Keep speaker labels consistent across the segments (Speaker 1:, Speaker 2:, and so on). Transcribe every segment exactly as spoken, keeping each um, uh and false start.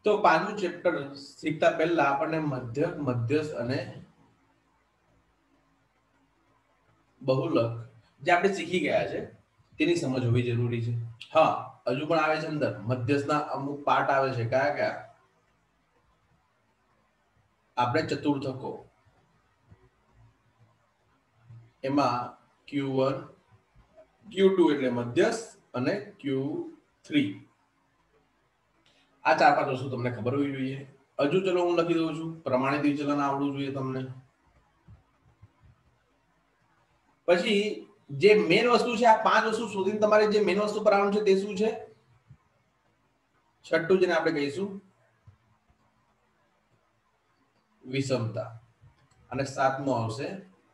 Speaker 1: તો પાંચમું ચેપ્ટર શીખતા પહેલા આપણને મધ્યક, મધ્યસ્થ અને બહુલક જે આપણે શીખી ગયા છે તેની સમજ હોવી જરૂરી છે. હા, હજુ પણ આવે છે અંદર મધ્યસ્થના અમુક પાર્ટ આવે છે. કયા કયા? આપણે ચતુર્થકો, એમાં ક્યુ વન, ક્યુ ટુ એટલે મધ્યસ્થ અને ક્યુ થ્રી. આ ચાર પાંચ વસ્તુ તમને ખબર હોવી જોઈએ. હજુ ચલો હું લખી દઉં છું. પ્રમાણિત વિચલન આવડવું જોઈએ તમને. પછી જે મેન વસ્તુ છે, આ પાંચ વસ્તુ શોધીને તમારે જે મેન વસ્તુ પર આવવાનું છે તે શું છે? છઠ્ઠું જેને આપણે કહીશું વિષમતા, અને સાતમું આવશે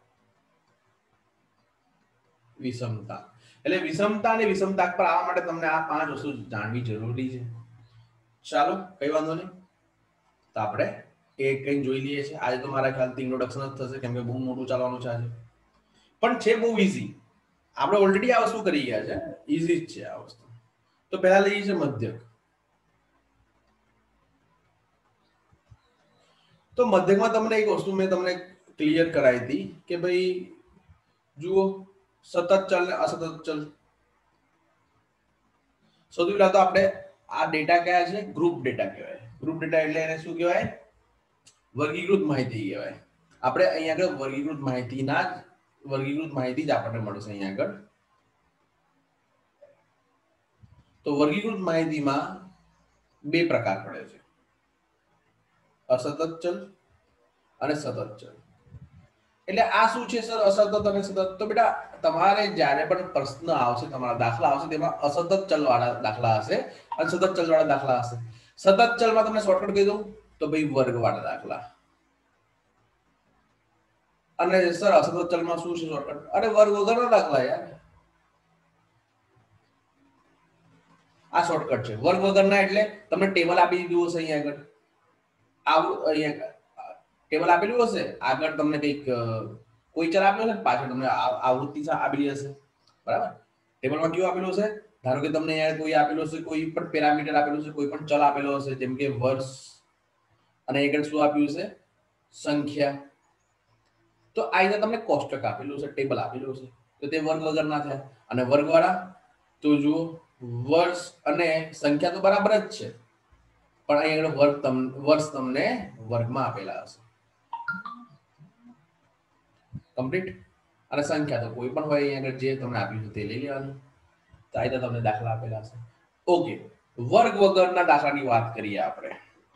Speaker 1: વિષમતા. એટલે વિષમતા અને વિષમતા પર આવવા માટે તમને આ પાંચ વસ્તુ જાણવી જરૂરી છે. ચાલો, કઈ વાંધો નહીં. તો આપણે એ કઈ જોઈ લઈએ છીએ. આજે તો મારા ખ્યાલથી ઇન્ટ્રોડક્શન જ થશે, કેમ કે બહુ મોટું ચાલવાનું છે આજે. પણ છે બહુ ઈઝી. આપણે ઓલરેડી આ વસ્તુ કરી ગયા છે, ઈઝી જ છે આ વસ્તુ. તો પહેલા લઈએ છે મધ્યક. તો મધ્યકમાં તમને એક વસ્તુ મેં તમને ક્લિયર કરાવી હતી કે ભાઈ જુઓ, સતત ચલ ને અસતત ચલ. સૌથી પહેલા તો આપણે આ ડેટા કયા છે? ગ્રુપ ડેટા કહેવાય. ગ્રુપ ડેટા એટલે એને શું કહેવાય? વર્ગીકૃત માહિતી કહેવાય. આપણે અહીંયા આગળ વર્ગીકૃત માહિતીના જ વર્ગીકૃત માહિતી જ આપણને મળશે અહીંયા આગળ. તો વર્ગીકૃત માહિતીમાં બે પ્રકાર પડે છે, અસતત ચલ અને સતત ચલ. એટલે આ શું છે સર, અસતત અને સતત? તો બેટા તમારે જ્યારે પણ પ્રશ્ન આવશે, તમારા દાખલા આવશે, તેમાં અસતત ચલ વાળા દાખલા હશે અને સતત ચલ વાળા દાખલા હશે. સતત ચલમાં તમને શોર્ટકટ કહી દઉં તો ભાઈ વર્ગ વાળા દાખલા. અને સર અસતત ચલમાં શું છે શોર્ટકટ? અરે વર્ગ વગરના દાખલા યાર. આ શોર્ટકટ છે. વર્ગ વગરના એટલે તમને ટેબલ આપી દીધું હશે અહીંયા આગળ. આવું અહીંયા ટેબલ આપેલું હશે, આગળ તમને કંઈક કોઈ ચલ આપ્યો હશે, પાછળ તમને આવૃત્તિ આપેલી હશે. બરાબર? ટેબલમાં કેવું આપેલું હશે? ધારો કે તમને અહીંયા કોઈ આપેલું હશે, કોઈ પણ પેરામીટર આપેલું હશે, કોઈ પણ ચલ આપેલો હશે, જેમ કે વર્ષ, અને આગળ શું આપ્યું છે? સંખ્યા. તો આ રીતે તમને કોષ્ટક આપેલું છે, ટેબલ આપેલું છે. તો તે વર્ગ વગરના થયા. અને વર્ગવાળા તો જુઓ, વર્ષ અને સંખ્યા તો બરાબર જ છે, પણ અહીંયા વર્ગ તમને વર્ષ તમને વર્ગમાં આપેલા હશે. કમ્પ્લીટ. અને સંખ્યા તો કોઈ પણ હોય, અહીંયા આગળ જે તમને આપ્યું છે તે લઈ લેવાનું. તો આ રીતે તમને દાખલા આપેલા હશે. ઓકે, વર્ગ વગરના દાખલાની વાત કરીએ આપણે.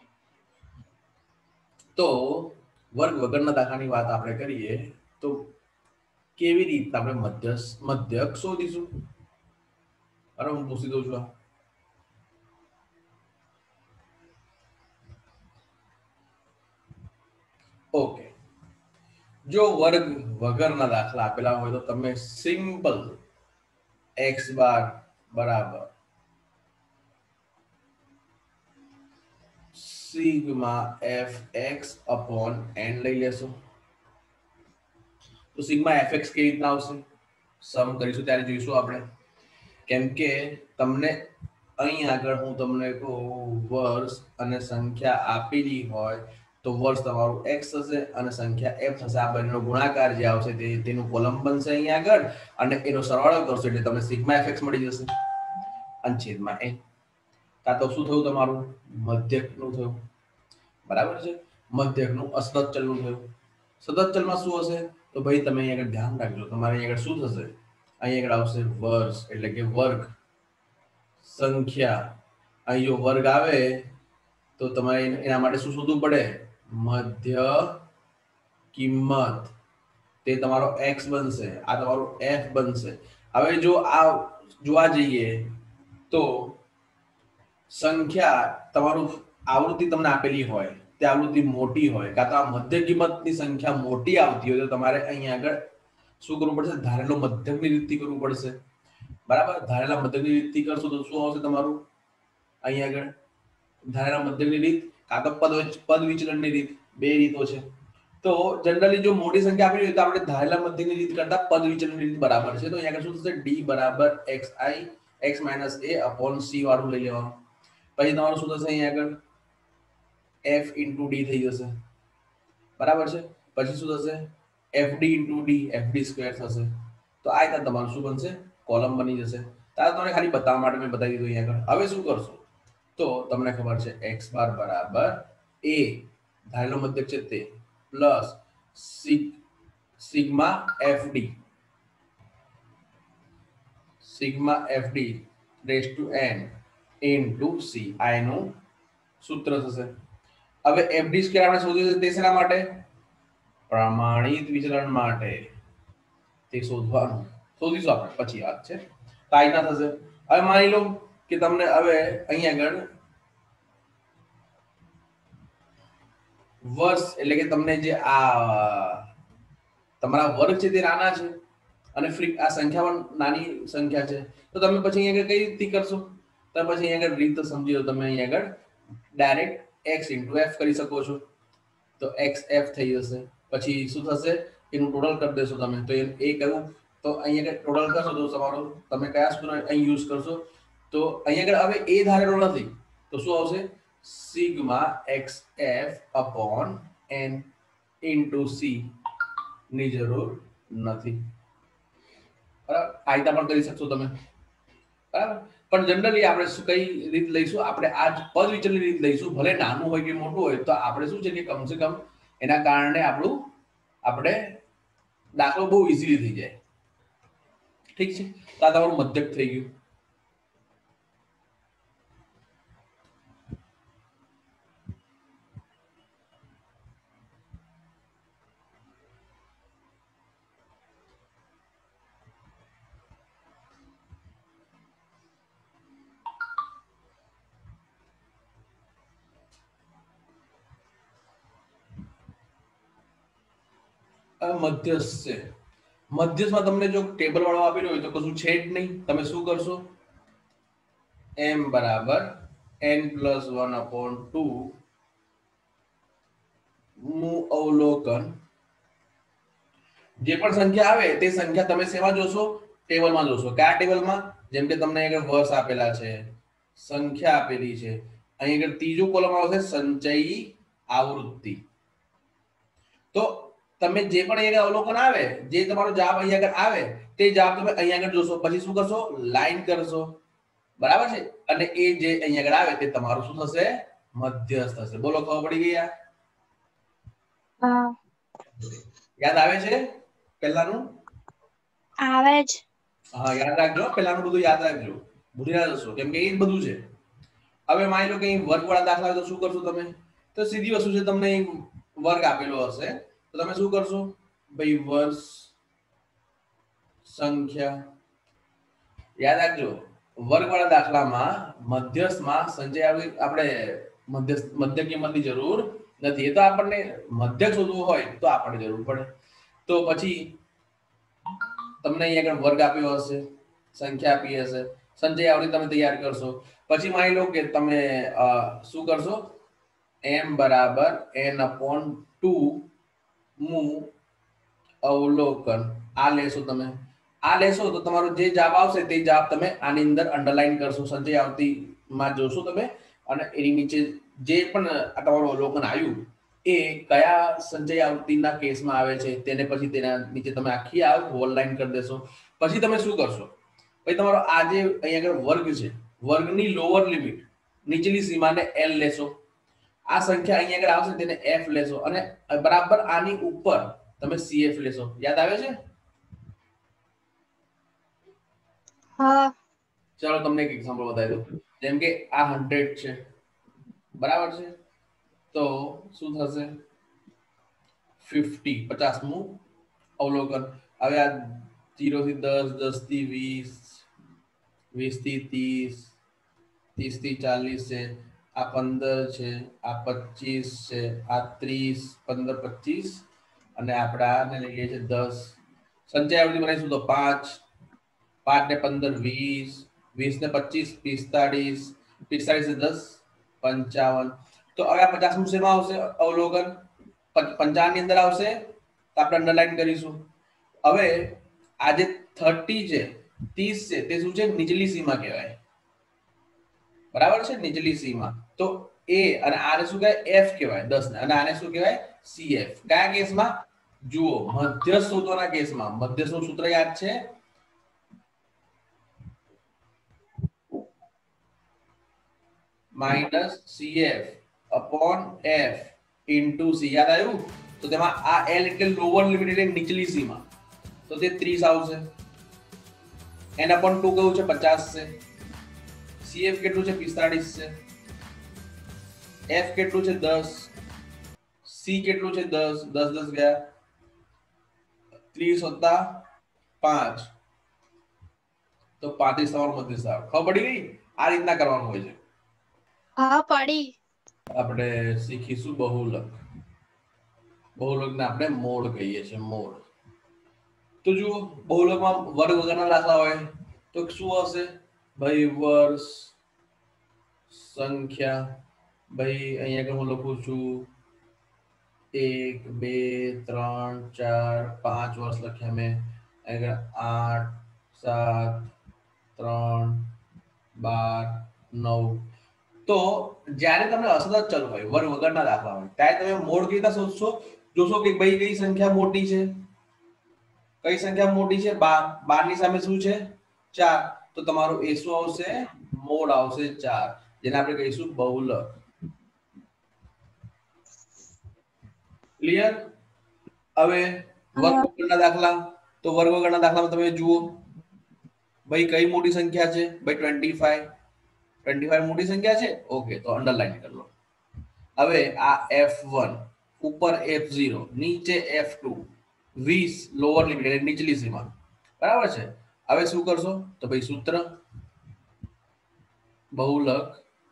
Speaker 1: તો વર્ગ વગરના દાખલાની વાત આપણે કરીએ તો કેવી રીતે આપણે મધ્યસ્થ મધ્યક શોધીશું? અરે હું પૂછી દઉં છું. ઓકે, જો વર્ગ વગરના દાખલા આપેલા હોય તો તમે સિમ્પલ એક્સ બાર બરાબર sigma F X upon N લઈ લેશો. તો સિગ્મા એફ એક્સ કેવી રીતના આવશે? સમ કરીશું ત્યારે જોઈશું આપણે. કેમ કે તમને અહીં આગળ હું તમને કહું વર્ષ અને સંખ્યા આપેલી હોય તો વર્ષ તમારું એક્સ થશે અને સંખ્યા એફ થશે. આ બંનેનો ગુણાકાર જે આવશે તે તેનું કોલમ બનશે અહીં આગળ, અને એનો સરવાળો કરશો એટલે તમને સિગ્મા એફ એક્સ મળી જશે અને છેદમાં એન. કાં તો શું થયું તમારું? મધ્યકનું થયું. બરાબર છે? મધ્યકનું અસતત ચલનું થયું. સતત ચલમાં શું હશે? તો ભાઈ તમે અહીં આગળ ધ્યાન રાખજો. તમારે અહીં આગળ શું થશે? અહીં આગળ આવશે વર્ષ એટલે કે વર્ગ, સંખ્યા. અહીં જો વર્ગ આવે તો તમારે એના માટે શું શોધવું પડે? મધ્ય કિંમત. તે તમારો એક્સ બનશે, આ તમારું એફ બનશે. હવે જો આ જોવા જઈએ તો સંખ્યા તમારું આવૃત્તિ તમને આપેલી હોય, તે આવૃત્તિ મોટી હોય, કાં તો આ મધ્ય કિંમતની સંખ્યા મોટી આવતી હોય તો તમારે અહીંયા આગળ શું કરવું પડશે? ધારેલો મધ્યકની રીતથી કરવું પડશે. બરાબર? ધારેલા મધ્યકની રીતથી કરશો તો શું આવશે તમારું? અહીંયા આગળ ધારેલા મધ્યકની રીત કાં તો પદ પદ વિચલનની રીત, બે રીતો છે. તો જનરલી જો મોટી સંખ્યા આપેલી હોય તો આપણે ધારેલા મધ્યકની રીત કરતા પદ વિચલનની રીત બરાબર છે. તો અહીંયા આગળ શું થશે? ડી બરાબર X I X minus A upon C વાળું લઈ લેવાનું. પછી તમારું શું થશે? અહીંયા આગળ એફ ઇન્ટુ ડી થઈ જશે, બરાબર છે. પછી શું થશે, FD into D, FD square થશે. તો આ રીતે તમારું શું બનશે, કોલમ બની જશે. તારે તમને ખાલી બતાવવા માટે મેં બતાવી દીધું અહીંયા આગળ. હવે શું કરશો, તો તમને ખબર છે એક્સ બાર બરાબર એ ધારેલો મધ્યક છે તે plus sigma FD sigma FD raise to N into C, આ એનું સૂત્ર થશે. હવે એફડી સ્ક્વેર આપણે શોધ્યું છે તે શેના માટે, પ્રમાણિત વિચલન માટે. તે શોધવાનું શોધીશું આપણે, પછી વાત છે. તો આ રીતના થશે. હવે માની લો કે તમને હવે અહીંયા આગળ વર્ષ એટલે કે તમને જે આ તમારા વર્ગ છે તે નાના છે અને ફ્રી આ સંખ્યા પણ નાની સંખ્યા છે, તો તમે પછી અહીંયા આગળ કઈ રીતે કરશો, તો પછી અહીંયા આગળ રીત સમજી લો. તમે અહીંયા આગળ ડાયરેક્ટ x ઇન્ટુ એફ કરી શકો છો. તો એક્સ એફ થઈ જશે. પછી શું થશે, એનું ટોટલ કરી દેશો તમે. તો એ કયું, તો અહીંયા આગળ ટોટલ કરશો તો તમારું તમે કયા સૂત્ર અહીં યુઝ કરશો, તો અહીંયા આગળ હવે એ ધારેલો નથી, તો શું આવશે, sigma x f upon n into c ની જરૂર નથી. બરાબર, આ રીતે પણ કરી શકશો તમે. બરાબર, પણ જનરલી આપણે શું કઈ રીત લઈશું, આપણે આ પદ વિચલનની રીત લઈશું. ભલે નાનું હોય કે મોટું હોય, તો આપણે શું છે કે કમસે કમ એના કારણે આપણું આપણે દાખલો બહુ ઇઝીલી થઈ જાય. ઠીક છે, તો આ તમારું મધ્યક થઈ ગયું. મધ્યસ્થ છે. મધ્યસ્થમાં તમને જો ટેબલ વાળો આપેલો હોય તો કશું છે જ નહીં. તમે શું કરશો, m બરાબર n plus one upon two નું અવલોકન. જે પણ સંખ્યા આવે તે સંખ્યા તમે શેમાં જોશો, ટેબલમાં જોશો. કયા ટેબલમાં, જેમ કે તમને આગળ વર્ષ આપેલા છે, સંખ્યા આપેલી છે, અહીં આગળ ત્રીજું કોલમ આવશે સંચયી આવૃત્તિ. તો તમે જે પણ અહીંયા અવલોકન આવે, જે તમારો જવાબ અહીંયા આગળ આવે તે જવાબ તમે અહીંયા આગળ જોશો. પછી શું કરશો, લાઈન કરશો. બરાબર છે, અને એ જે અહીંયા આગળ આવે તે તમારું શું થશે, મધ્યસ્થ થશે. બોલો, ખબર પડી ગઈ?
Speaker 2: હા,
Speaker 1: યાદ આવે છે પહેલાનું?
Speaker 2: આવે જ.
Speaker 1: હા, યાદ રાખજો, પહેલાનું બધું યાદ રાખજો, ભૂલી ના જશો, કેમ કે એ જ બધું છે. હવે માની લો કે વર્ગ વાળા દાખલા હોય તો શું કરશો તમે, તો સીધી વસ્તુ છે, તમને વર્ગ આપેલો હશે તો તમે શું કરશો, ભાઈ વર્ષ સંખ્યા યાદ રાખજો. વર્ગ વાળા દાખલામાં મધ્યસ્થમાં સંચય આપણે મધ્યસ્થ મધ્ય કિંમતની જરૂર નથી. એ તો આપણને મધ્યક શોધવું હોય તો આપણને જરૂર પડે. તો પછી તમને અહીંયા આગળ વર્ગ આપ્યો હશે, સંખ્યા આપી હશે, સંચય આવૃત્તિ તમે તૈયાર કરશો. પછી માની લો કે તમે શું કરશો, m બરાબર n અપોન ટુ મુ અવલોકન આ લેશો. તમે આ લેશો તો તમારો જે જવાબ આવશે તે જવાબ તમે આની અંદર અંડરલાઈન કરશો, સંચય આવૃત્તિમાં જોશો તમે, અને એની નીચે જે પણ તમારું અવલોકન આવ્યું એ કયા સંચય આવૃત્તિના કેસમાં આવે છે તેને પછી તેના નીચે તમે આખી આ હોલ લાઈન કરી દેશો. પછી તમે શું કરશો, ભાઈ તમારો આ જે અહીંયા આગળ વર્ગ છે, વર્ગની લોઅર લિમિટ નીચેની સીમાને એલ લેશો. આ સંખ્યા અહીંયા આગળ આવશે તેને એફ લેશો, અને બરાબર આની ઉપર તમે સીએફ લેશો. યાદ આવે છે?
Speaker 2: હા.
Speaker 1: ચલો તમને એક એક્ઝામ્પલ બતાવી દઉં. જેમ કે આ હંડ્રેડ છે, બરાબર છે, તો શું થશે, ફિફ્ટી પચાસમું અવલોકન. હવે આ જીરો થી દસ, દસ થી વીસ, વીસ થી ત્રીસ, ત્રીસ થી ચાલીસ છે, આ પંદર છે, આ પચીસ છે, આ ત્રીસ, પંદર પચીસ, અને આપણે આને લઈએ છીએ દસ. સંચય આવૃત્તિ બનાવીશું તો પાંચ, પાંચ ને પંદર વીસ, વીસ ને પચીસ પિસ્તાળીસ, પિસ્તાળીસ ને દસ પંચાવન. તો હવે આ પચાસમું શેમાં આવશે અવલોકન, પંચાવન ની અંદર આવશે, તો આપણે અંડરલાઈન કરીશું. હવે આ જે થર્ટી છે, ત્રીસ છે, તે શું છે, નીચલી સીમા કહેવાય. બરાબર છે, નીચલી સીમા. તો એ અને આને શું કહેવાય એફ કહેવાય દસ ને અને આને શું કહેવાય સીએફ. કયા કેસમાં? જુઓ મધ્યસ્થ સૂત્રોના કેસમાં મધ્યસ્થનું સૂત્ર યાદ છે minus cf upon f into c. યાદ આવ્યું? તો તેમાં આ એલ એટલે લોઅર લિમિટ એટલે નીચલી સીમા, તો તે ત્રીસ આવશે. એન અપોન ટુ કયું છે પચાસ છે. સીએફ કેટલું છે પિસ્તાળીસ છે. એફ કેટલું છે દસ. સી કેટલું છે દસ. દસ દસ ગયા ત્રીસ વત્તા પાંચ તો પાંત્રીસ તમારો મધ્યસ્થ આવે. ખબર પડી ગઈ? આ રીતના કરવાનું હોય છે.
Speaker 2: હા પડી.
Speaker 1: આપણે શીખીશું બહુલક. બહુલકને આપણે મોડ કહીએ છીએ મોડ. તો જુઓ બહુલકમાં વર્ગ વગરના દાખલા હોય તો શું હશે ભાઈ? વર્ષ સંખ્યા ભાઈ અહીંયા કે હું લખું છું એક બે ત્રણ ચાર પાંચ વર્ષ લખ્યા મેં. આઠ સાત ત્રણ બાર નવ. તો જ્યારે તમને અસતત ચલ હોય વર્ગ વગરના દાખલા હોય ત્યારે તમે મોડ કેવી રીતે શોધશો? જોશો કે ભાઈ કઈ સંખ્યા મોટી છે. કઈ સંખ્યા મોટી છે? બાર. બાર ની સામે શું છે? ચાર. તો તમારું એ શું આવશે? મોડ આવશે ચાર, જેને આપણે કહીશું બહુલક. ક્લિયર? હવે વર્ગ વગરના દાખલા. તો વર્ગ વગરના દાખલામાં તમે જુઓ ભાઈ કઈ મોટી સંખ્યા છે? ભાઈ પચીસ. પચીસ મોટી સંખ્યા છે. ઓકે, તો અંડરલાઈન કરી લો. હવે આ એફ વન ઉપર એફ ઝીરો નીચે એફ ટુ વીસ લોઅર લિમિટ એટલે નીચલી સીમા. બરાબર છે? હવે શું કરશો? તો ભાઈ સૂત્ર બહુલક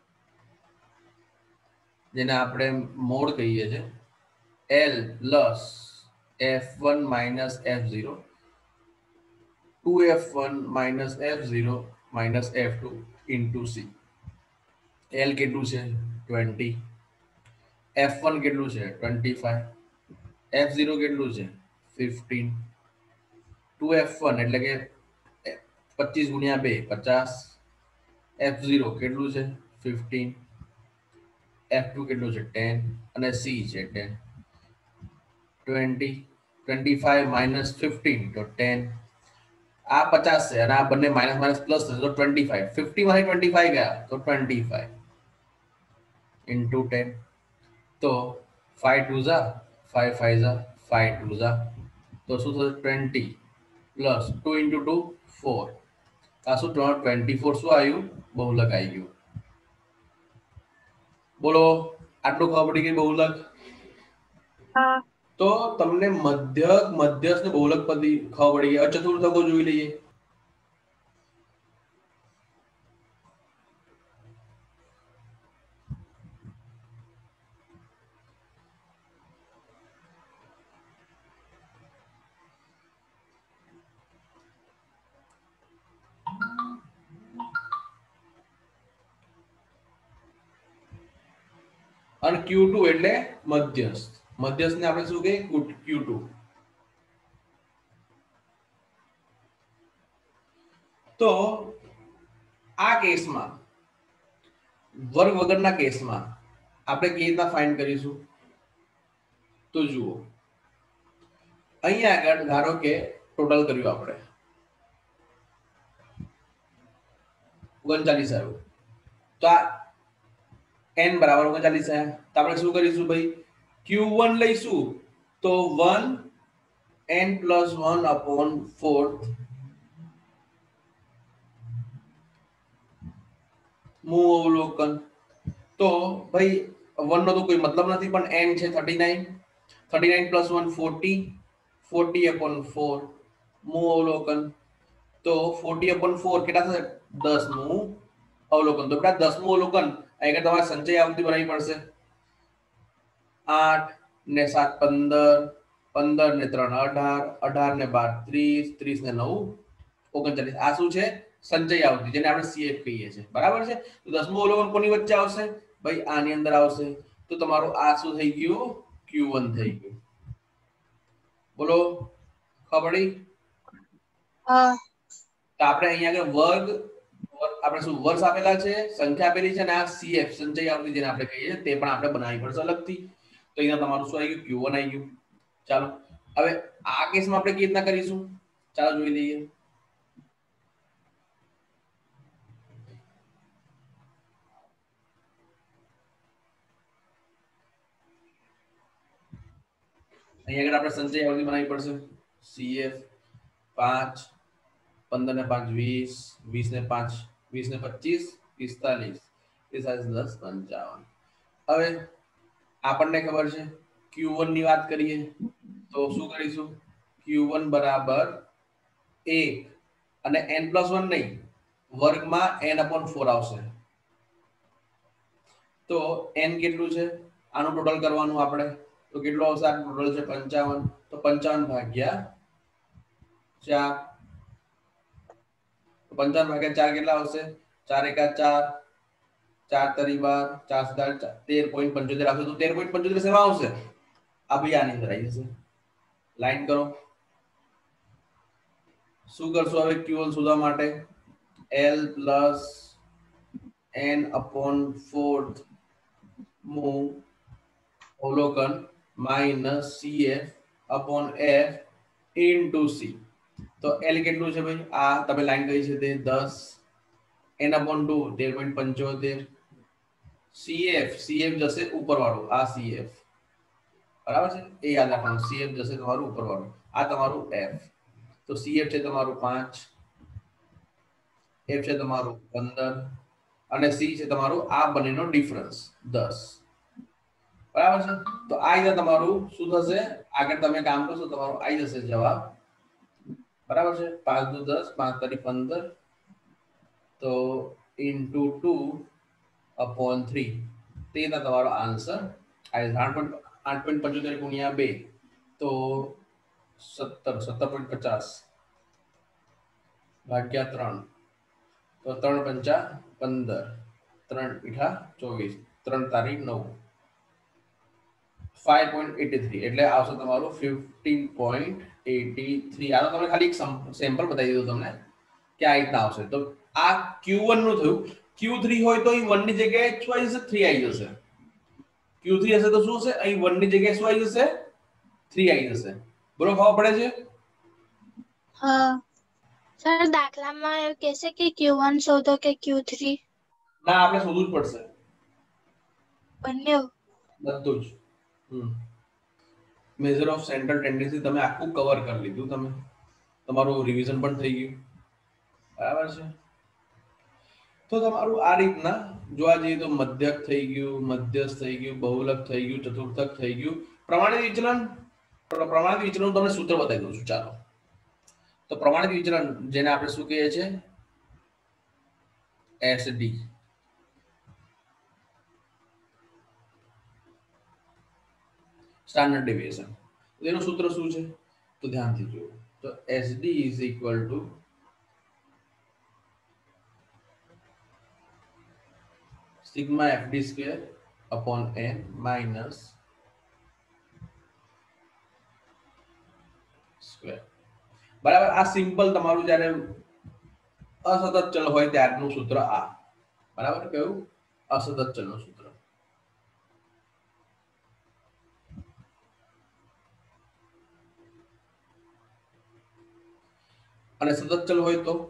Speaker 1: જેને આપણે મોડ કહીએ છીએ l plus f one minus f zero two f one minus f zero minus f two into c. L કેટલું છે? ટ્વેન્ટી. એફ વન કેટલું છે? Twenty five. એફ ઝીરો કેટલું છે? ફિફ્ટીન. ટુ એફ વન એટલે કે પચીસ ગુણ્યા બે પચાસ. એફ ઝીરો કેટલું છે? ફિફ્ટીન. એફ ટુ કેટલું છે? ટેન અને સી છે ten. Twenty. Twenty five minus fifteen તો ટેન. આ પચાસ છે અને આ બંને માઇનસ માઇનસ પ્લસ થશે તો ટ્વેન્ટી ફાઈવ. ફિફ્ટી માંથી ટ્વેન્ટી ફાઈવ ગયા તો ટ્વેન્ટી ફાઈવ ઇન્ટુ ટેન. તો ફાઈવ ટુ ઝા ફાઈવ ફાઈવ ઝા ફાઈવ ટુ ઝા તો શું થશે? Twenty plus two into two four. આ શું ટ્વેન્ટી ફોર શું આવ્યું? બહુલક આવી ગયું. બોલો આટલું ખબર પડી ગઈ બહુલક? તો તમને મધ્યક મધ્યસ્થ ને બહુલક પદી ખબર પડી ગઈ. ચતુર્થકો જોઈ લઈએ. અને ક્યુ ટુ એટલે મધ્યસ્થ. મધ્યસ્થ ને આપણે શું કહીએ? Q two. તો આ કેસમાં વર્ગ વગરના કેસમાં આપણે કેવી રીતના ફાઇન્ડ કરીશું? તો જુઓ અહીંયા આગળ ધારો કે ટોટલ કર્યું આપણે ઓગણચાલીસ આવ્યું. તો આ n બરાબર ઓગણચાલીસ આવ્યા. તો આપણે શું કરીશું ભાઈ? ક્યુ વન લઈશું તો one n plus one upon fourth મૂવ અવલોકન. તો ભાઈ વન નો તો કોઈ મતલબ નથી પણ n છે thirty nine. Thirty nine plus one forty. Forty upon four મૂવ અવલોકન. તો ફોર્ટી અપોન ફોર કેટલા થશે? દસ નું અવલોકન. તો બેટા દસ નું અવલોકન અહીંયા તમારે સંચય આવૃત્તિ બનાવવી પડશે. આઠ ને સાત પંદર. પંદર ને ત્રણ અઢાર. અઢાર ને બાર ત્રીસ. ત્રીસ ને નવ ઓગણચાલીસ. આ શું છે? સંચય આવૃત્તિ જેને આપણે સીએફ કહીએ છીએ. બરાબર છે? તો દસમું અવલોકન કોની વચ્ચે આવશે? ભાઈ આની અંદર આવશે. તો તમારું આ શું થઈ ગયું? ક્યુ વન થઈ ગયું. બોલો ખબર પડી?
Speaker 2: હા.
Speaker 1: તો આપણે અહીંયા આગળ વર્ગ વર્ગ આપણે શું વર્ષ આપેલા છે, સંખ્યા આપેલી છે, અને આ સીએફ સંચય આવૃત્તિ જેને આપણે કહીએ તે પણ આપણે બનાવવી પડશે અલગથી. તો અહીંયા તમારું શું આવી ગયું? ક્યુ વન આવી ગયું. ચાલો હવે આ કેસમાં આપણે કેવી રીતના કરીશું? ચાલો જોઈ લઈએ. અહીંયા આગળ આપણે સંચય આવૃત્તિ બનાવવી પડશે. સીએફ પાંચ, પંદર ને પાંચ વીસ, વીસ ને પાંચ વીસ ને પચીસ પિસ્તાલીસ, પિસ્તાલીસ દસ પંચાવન. હવે આપણને ખબર છે ક્યુ વન ની વાત કરીએ તો શું કરીશું? ક્યુ વન બરાબર એક અને n પ્લસ વન નહીં, વર્ગમાં n અપોન ફોર આવશે. તો n કેટલું છે? આનું ટોટલ કરવાનું આપણે. તો કેટલું આવશે? આ ટોટલ છે પંચાવન. તો પંચાવન ભાગ્યા ચાર. પંચાવન ભાગ્યા ચાર કેટલા આવશે? ચાર એકા ચાર, ચાર તરી બાર, ચાર સત્તા તેર પોઈન્ટ પંચોતેર આવશે. તો તેર પોઈન્ટ પંચોતેર સેવા આવશે. આ ભાઈ આની અંદર આવી જશે. લાઈન કરો. શું કરશો હવે ક્યુ વન શોધવા માટે? L plus n upon fourth મૂવ અવલોકન minus cf upon f into c. તો L કેટલું છે ભાઈ? આ તમે લાઈન કરી છે તે દસ, n અપોન ટુ તેર પોઈન્ટ પંચોતેર, સીએફ સીએફ જશે ઉપરવાળું, આ સીએફ બરાબર છે, એ યાદ રાખવાનું. સીએફ જશે તમારું ઉપરવાળું, આ તમારું એફ. તો સીએફ છે તમારું પાંચ, એફ છે તમારું પંદર અને સી છે તમારું આ બંનેનો ડિફરન્સ દસ. બરાબર છે. તો આ રીતે તમારું શું થશે? આગળ તમે કામ કરશો તમારું આવી જશે જવાબ. બરાબર છે. પાંચ દુ દસ, પાંચ તરી પંદર, તો ઇન્ટુ ટુ અપોન થ્રી, તે તમારો આન્સર આઠ પોઈન્ટ પંચોતેર ગુણ્યા બે, તો સત્તર સત્તર પોઈન્ટ પચાસ ભાગ્યા ત્રણ, તો ત્રણ પંચા પંદર, ત્રણ પીઠા ચોવીસ, ત્રણ તારીખ નવ, ફાઈવ પોઈન્ટ એટી થ્રી એટલે આવશે તમારું ફિફ્ટીન પોઈન્ટ એટી થ્રી. આનો તમે ખાલી એક સેમ્પલ બતાવી દીધું તમને કે આ રીતના આવશે. તો આ ક્યુ વન નું થયું. ક્યુ થ્રી હોય તો અહીં વન ની જગ્યાએ શું આવી જશે? થ્રી આવી જશે. ક્યુ થ્રી હશે તો શું હશે? અહીં વન ની જગ્યાએ શું આવી જશે? થ્રી આવી જશે. બરોબર ખબર પડે છે?
Speaker 2: હા સર, દાખલામાં એવું કહેશે કે ક્યુ વન શોધો કે ક્યુ થ્રી?
Speaker 1: ના, આપણે શોધવું જ પડશે
Speaker 2: બંને,
Speaker 1: બધું જ. Hmm measure of central tendency તમે આખું કવર કરી લીધું. તમે તમારું રિવિઝન પણ થઈ ગયું. બરાબર છે. તો તમારું આ રીતના જોવા જઈએ તો મધ્યક થઈ ગયું, મધ્યસ્થ થઈ ગયું, બહુલક થઈ ગયું, ચતુર્થક થઈ ગયું. પ્રમાણિત વિચલન પ્રમાણિત વિચલન તમને સૂત્ર બતાવી દઉં છું. ચાલો, તો પ્રમાણિત વિચલન જેને આપણે શું કહીએ છીએ? એસડી. Standard deviation. એનું સૂત્ર શું છે? તો ધ્યાનથી જુઓ. તો SD is equal to sigma fd square upon n minus square. બરાબર. આ સિમ્પલ તમારું જ્યારે અસતત ચલ હોય ત્યારનું સૂત્ર આ. બરાબર. કયું? અસતત ચલનું સૂત્ર. અને સતત ચલ હોય તો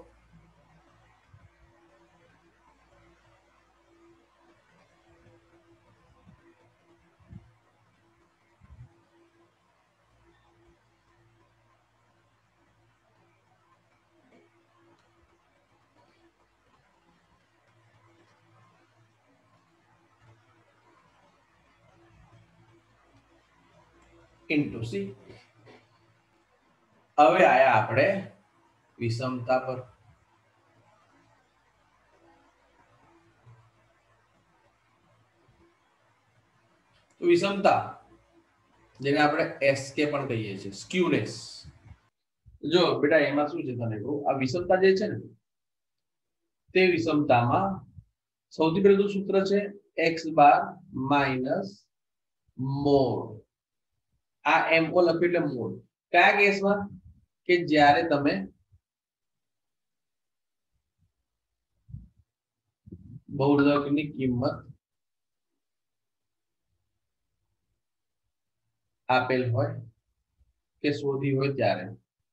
Speaker 1: ઇન્ટુ સી. હવે આયા આપણે વિષમતા પર. તો વિષમતા જેને આપણે એસકે પણ કહીએ છીએ, સ્ક્યુનેસ. જો બેટા એમાં શું છે તને કહું, આ વિષમતા જે છે ને તે વિષમતામાં સૌથી પહેલું સૂત્ર છે એક્સ બાર માઇનસ મોડ. આ એમઓ લખ્યું એટલે મોડ. કયા કેસમાં? કે જ્યારે તમે બહુલકની કિંમત આપેલ હોય કે શોધી હોય ત્યારે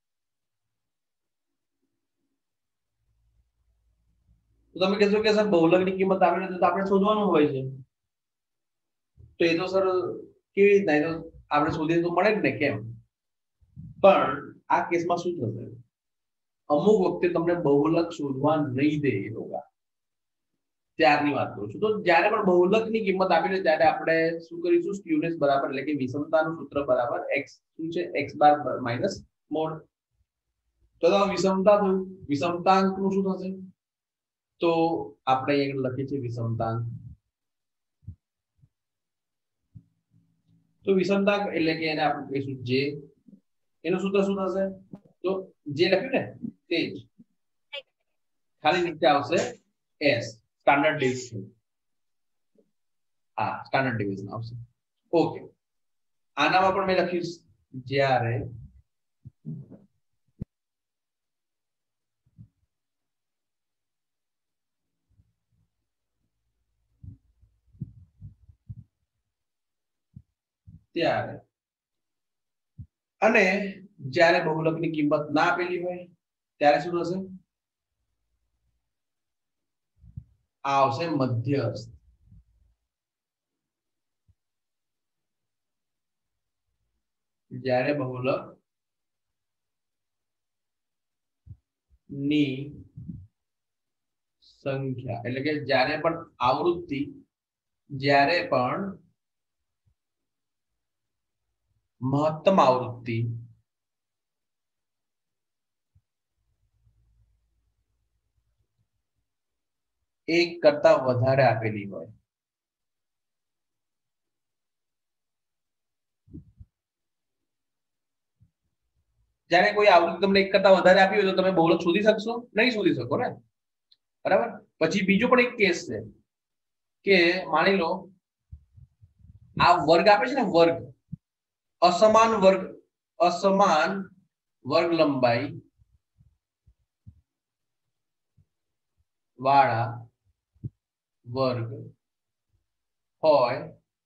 Speaker 1: તો તમે કહેશો કે સર બહુલકની કિંમત આપેલ તો આપણે શોધવાનું હોય છે, તો એ તો સર કેવી રીતના, એ તો આપણે શોધીએ તો મળે જ ને, કેમ? પણ આ કેસમાં શું થશે, અમુક વખતે તમને બહુલક શોધવા નહીં દે એ લોકો, ત્યારની વાત કરું છું. તો જ્યારે પણ બહુલકની કિંમત આપી ત્યારે આપણે શું કરીશું, સ્ક્યુનેસ બરાબર એટલે કે વિષમતાનું સૂત્ર બરાબર x શું છે, x બાર માઈનસ મોડ. તો વિષમતા થયું, વિષમતાંકનું શું થશે, તો આપણે અહીં લખીએ છીએ વિષમતાંક. તો વિષમતાંક એટલે કે એને આપણે કહીશું જે, એનું સૂત્ર શું થશે, તો જે લખ્યું ને તે જ, ખાલી નીચે આવશે s, સ્ટાન્ડર્ડ ડિવિઝન. હા, સ્ટાન્ડર્ડ ડિવિઝન આવશે. ઓકે, આનામાં પણ મેં લખ્યું જ્યારે ત્યારે અને જ્યારે બહુલકની કિંમત ના આપેલી હોય ત્યારે શું થશે, આવશે મધ્યસ્થ. જ્યારે બહુલક ની સંખ્યા એટલે કે જ્યારે પણ આવૃત્તિ, જ્યારે પણ મહત્તમ આવૃત્તિ એક કરતા વધારે આપેલી હોય, જ્યારે કોઈ આવૃત્તિ તમને એક કરતા વધારે આપી હોય તો તમે બહુલક શોધી શકશો નહીં, શોધી શકો ને, બરાબર. પછી બીજો પણ એક કેસ છે કે માની લો આ વર્ગ આપે છે ને, વર્ગ અસમાન વર્ગ, અસમાન વર્ગ લંબાઈ વાળા વર્ગ હોય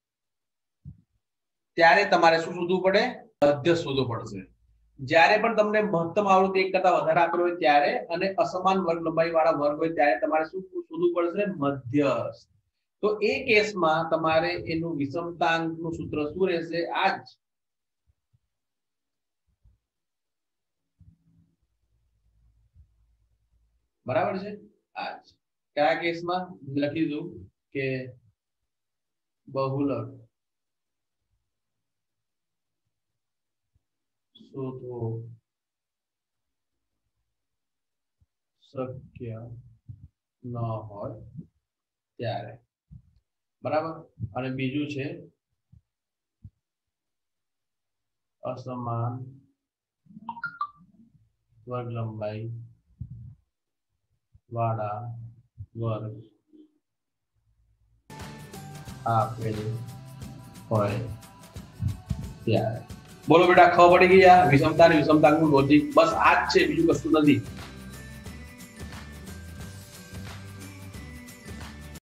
Speaker 1: ત્યારે તમારે શું શોધવું પડે, મધ્ય શોધવું પડશે. જ્યારે પણ તમને મહત્તમ આવૃત્તિ એક કરતા વધારે આપેલ હોય ત્યારે અને અસમાન વર્ગ લંબાઈ વાળા વર્ગ હોય ત્યારે તમારે શું શોધવું પડશે, મધ્યસ્થ. તો એ કેસમાં તમારે એનું વિષમતાંકનું સૂત્ર શું રહેશે, આ જ. બરાબર છે, આ જ. કયા કેસમાં લખી દઉં કે બહુલક શોધવો શક્ય ન હોય ત્યારે, બરાબર. અને બીજું છે અસમાન વર્ગ લંબાઈ વાળા વર્ગ આપેલ હોય ત્યારે. બોલો બેટા, ખબર પડી ગઈ? આ વિષમતા અને વિષમતાંકનું લોજિક બસ આ જ છે, બીજું કશું નથી.